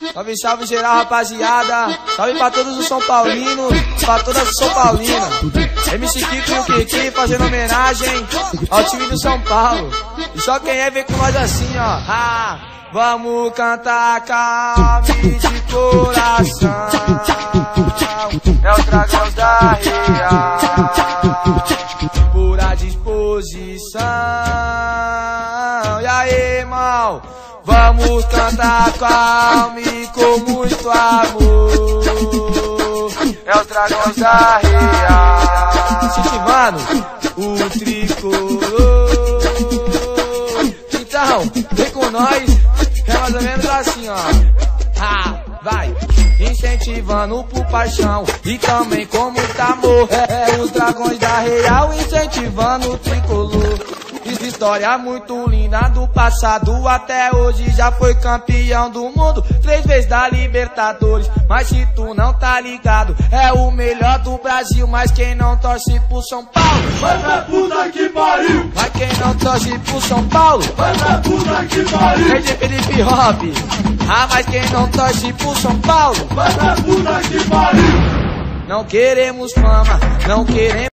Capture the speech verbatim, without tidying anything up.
Salve, salve geral, rapaziada. Salve pra todos os São Paulinos, pra todas as São Paulinas. M C Kiko e o Kiki fazendo homenagem ao time do São Paulo. E só quem é vem com nós assim, ó. Ah, vamos cantar calme de coração. É o Dragão da Real, pura disposição. E aí, irmão? Vamos cantar calme com muito amor. É os Dragões da Real, incentivando o tricolor. Então, vem com nós, é mais ou menos assim, ó. Ah, vai! Incentivando por paixão e também com muito amor. É, é os Dragões da Real incentivando o tricolor. História muito linda do passado, até hoje já foi campeão do mundo, três vezes da Libertadores. Mas se tu não tá ligado, é o melhor do Brasil. Mas quem não torce pro São Paulo, vai pra puta que pariu. Mas quem não torce pro São Paulo, vai pra puta que pariu. Rei de Felipe Hop. Ah, mas quem não torce pro São Paulo, vai pra puta que pariu. Não queremos fama, não queremos